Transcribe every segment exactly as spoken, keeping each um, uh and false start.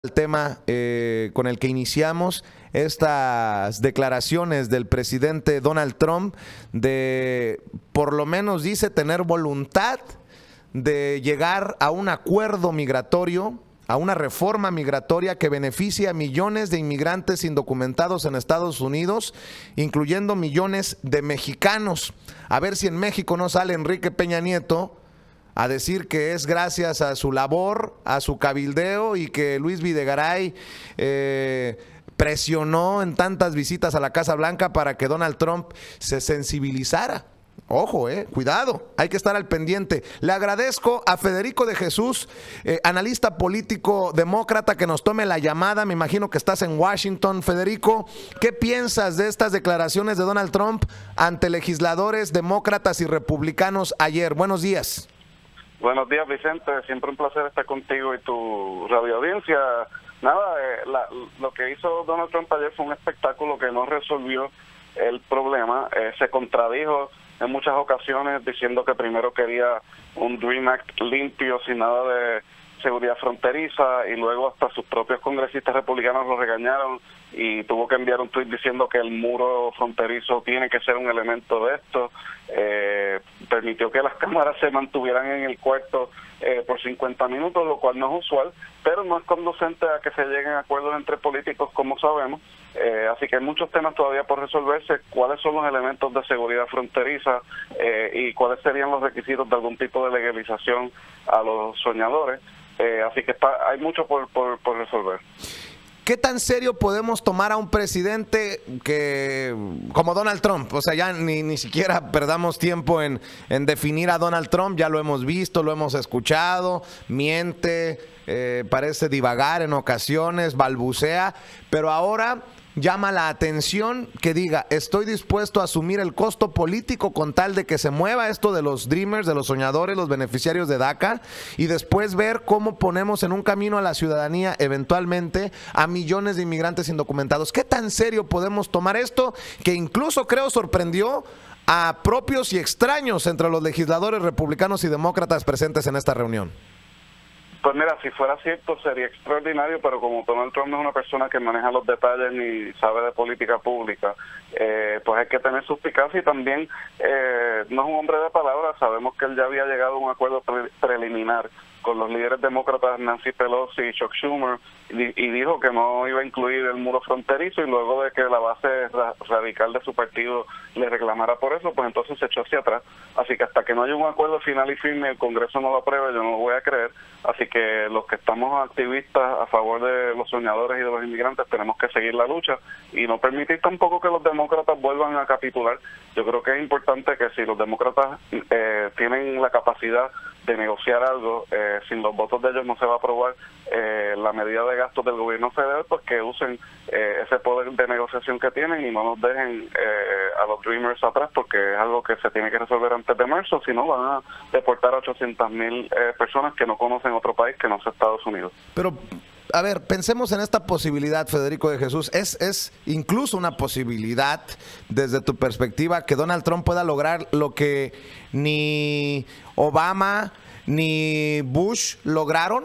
El tema eh, con el que iniciamos, estas declaraciones del presidente Donald Trump de, por lo menos dice, tener voluntad de llegar a un acuerdo migratorio, a una reforma migratoria que beneficie a millones de inmigrantes indocumentados en Estados Unidos, incluyendo millones de mexicanos. A ver si en México no sale Enrique Peña Nieto a decir que es gracias a su labor, a su cabildeo, y que Luis Videgaray eh, presionó en tantas visitas a la Casa Blanca para que Donald Trump se sensibilizara. Ojo, eh, cuidado, hay que estar al pendiente. Le agradezco a Federico de Jesús, eh, analista político demócrata, que nos tome la llamada. Me imagino que estás en Washington. Federico, ¿qué piensas de estas declaraciones de Donald Trump ante legisladores demócratas y republicanos ayer? Buenos días. Buenos días, Vicente. Siempre un placer estar contigo y tu radio audiencia. Nada, eh, la, lo que hizo Donald Trump ayer fue un espectáculo que no resolvió el problema. Eh, se contradijo en muchas ocasiones diciendo que primero quería un Dream Act limpio, sin nada de seguridad fronteriza, y luego hasta sus propios congresistas republicanos lo regañaron y tuvo que enviar un tuit diciendo que el muro fronterizo tiene que ser un elemento de esto. Eh, permitió que las cámaras se mantuvieran en el cuarto eh, por cincuenta minutos, lo cual no es usual, pero no es conducente a que se lleguen a acuerdos entre políticos, como sabemos. Eh, así que hay muchos temas todavía por resolverse. ¿Cuáles son los elementos de seguridad fronteriza eh, y cuáles serían los requisitos de algún tipo de legalización a los soñadores? Eh, así que está, hay mucho por, por, por resolver. ¿Qué tan serio podemos tomar a un presidente que como Donald Trump? O sea, ya ni, ni siquiera perdamos tiempo en, en definir a Donald Trump. Ya lo hemos visto, lo hemos escuchado, miente, eh, parece divagar en ocasiones, balbucea, pero ahora llama la atención que diga: estoy dispuesto a asumir el costo político con tal de que se mueva esto de los Dreamers, de los soñadores, los beneficiarios de DACA, y después ver cómo ponemos en un camino a la ciudadanía eventualmente a millones de inmigrantes indocumentados. ¿Qué tan serio podemos tomar esto, que incluso creo sorprendió a propios y extraños entre los legisladores republicanos y demócratas presentes en esta reunión? Pues mira, si fuera cierto sería extraordinario, pero como Donald Trump no es una persona que maneja los detalles ni sabe de política pública, eh, pues hay que tener suspicacia, y también eh, no es un hombre de palabras. Sabemos que él ya había llegado a un acuerdo pre preliminar con los líderes demócratas Nancy Pelosi y Chuck Schumer, y, y dijo que no iba a incluir el muro fronterizo, y luego de que la base ra radical de su partido le reclamara por eso, pues entonces se echó hacia atrás. Así que hasta que no haya un acuerdo final y firme, el Congreso no lo apruebe, yo no lo voy a creer. Así que los que estamos activistas a favor de los soñadores y de los inmigrantes tenemos que seguir la lucha y no permitir tampoco que los demócratas vuelvan a capitular. Yo creo que es importante que si los demócratas eh, tienen la capacidad de negociar algo, eh, sin los votos de ellos no se va a aprobar eh, la medida de gastos del gobierno federal, pues que usen eh, ese poder de negociación que tienen y no nos dejen eh, a los Dreamers atrás, porque es algo que se tiene que resolver antes de marzo. Si no, van a deportar a ochocientas mil eh, personas que no conocen otro país que no sea Estados Unidos. Pero a ver, pensemos en esta posibilidad, Federico de Jesús. Es, es incluso una posibilidad, desde tu perspectiva, que Donald Trump pueda lograr lo que ni Obama ni Bush lograron.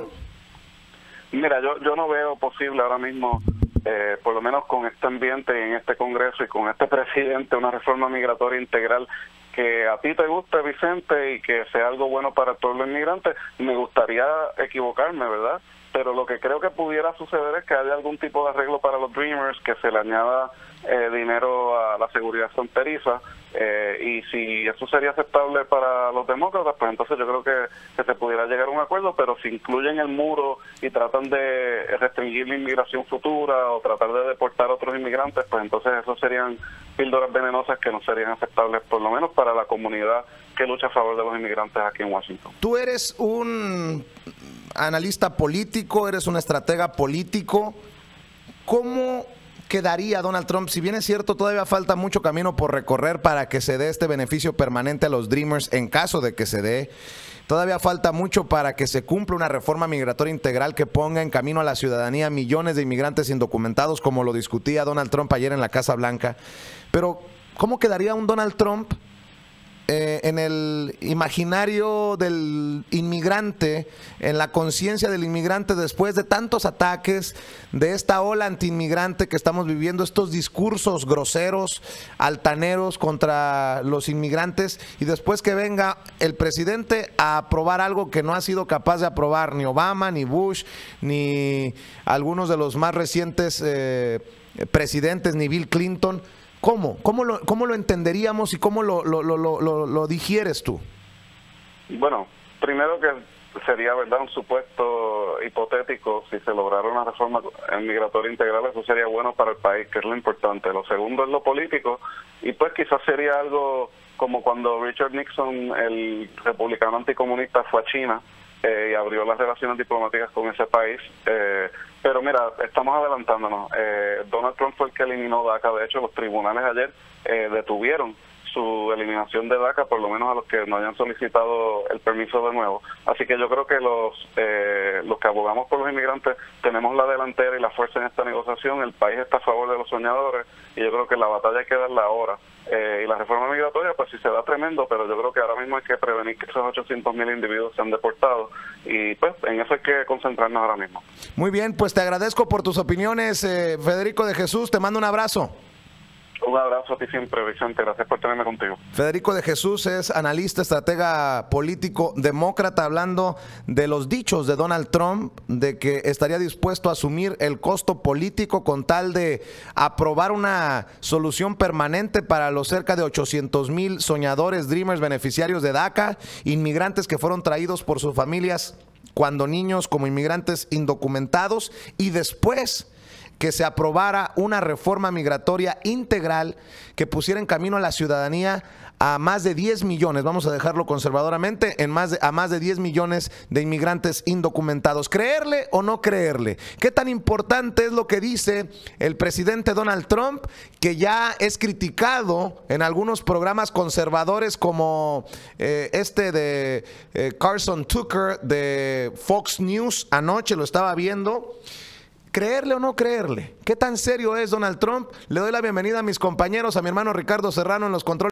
Mira, yo, yo no veo posible ahora mismo, eh, por lo menos con este ambiente y en este Congreso y con este presidente, una reforma migratoria integral que a ti te guste, Vicente, y que sea algo bueno para el pueblo inmigrante. Me gustaría equivocarme, ¿verdad? Pero lo que creo que pudiera suceder es que haya algún tipo de arreglo para los Dreamers, que se le añada eh, dinero a la seguridad fronteriza, eh, y si eso sería aceptable para los demócratas, pues entonces yo creo que, que se pudiera llegar a un acuerdo. Pero si incluyen el muro y tratan de restringir la inmigración futura o tratar de deportar a otros inmigrantes, pues entonces eso serían píldoras venenosas que no serían aceptables, por lo menos para la comunidad que lucha a favor de los inmigrantes aquí en Washington. Tú eres un analista político, eres un estratega político. ¿Cómo quedaría Donald Trump? Si bien es cierto, todavía falta mucho camino por recorrer para que se dé este beneficio permanente a los Dreamers, en caso de que se dé, todavía falta mucho para que se cumpla una reforma migratoria integral que ponga en camino a la ciudadanía millones de inmigrantes indocumentados, como lo discutía Donald Trump ayer en la Casa Blanca. Pero, ¿cómo quedaría un Donald Trump eh, en el imaginario del inmigrante, en la conciencia del inmigrante después de tantos ataques, de esta ola antiinmigrante que estamos viviendo, estos discursos groseros, altaneros contra los inmigrantes, y después que venga el presidente a aprobar algo que no ha sido capaz de aprobar ni Obama, ni Bush, ni algunos de los más recientes eh, presidentes, ni Bill Clinton? ¿Cómo? ¿Cómo lo, cómo lo entenderíamos y cómo lo, lo, lo, lo, lo digieres tú? Bueno, primero que sería, ¿verdad?, un supuesto hipotético. Si se lograra una reforma migratoria integral, eso sería bueno para el país, que es lo importante. Lo segundo es lo político, y pues quizás sería algo como cuando Richard Nixon, el republicano anticomunista, fue a China eh, y abrió las relaciones diplomáticas con ese país. Eh, pero mira, estamos adelantándonos. Eh, Donald Trump fue el que eliminó DACA. De hecho, los tribunales ayer eh, detuvieron su eliminación de DACA, por lo menos a los que no hayan solicitado el permiso de nuevo. Así que yo creo que los eh, los que abogamos por los inmigrantes tenemos la delantera y la fuerza en esta negociación. El país está a favor de los soñadores, y yo creo que la batalla hay que darla ahora. Eh, y la reforma migratoria, pues sí se da tremendo, pero yo creo que ahora mismo hay que prevenir que esos ochocientos mil individuos sean deportados, y pues en eso hay que concentrarnos ahora mismo. Muy bien, pues te agradezco por tus opiniones, eh, Federico de Jesús, te mando un abrazo. Un abrazo a ti siempre, Vicente. Gracias por tenerme contigo. Federico de Jesús es analista, estratega político, demócrata, hablando de los dichos de Donald Trump, de que estaría dispuesto a asumir el costo político con tal de aprobar una solución permanente para los cerca de ochocientos mil soñadores, dreamers, beneficiarios de DACA, inmigrantes que fueron traídos por sus familias cuando niños como inmigrantes indocumentados, y después que se aprobara una reforma migratoria integral que pusiera en camino a la ciudadanía a más de diez millones, vamos a dejarlo conservadoramente, en más de, a más de diez millones de inmigrantes indocumentados. ¿Creerle o no creerle? ¿Qué tan importante es lo que dice el presidente Donald Trump, que ya es criticado en algunos programas conservadores como eh, este de eh, Carson Tucker de Fox News? Anoche lo estaba viendo. ¿Creerle o no creerle? ¿Qué tan serio es Donald Trump? Le doy la bienvenida a mis compañeros, a mi hermano Ricardo Serrano en los controles.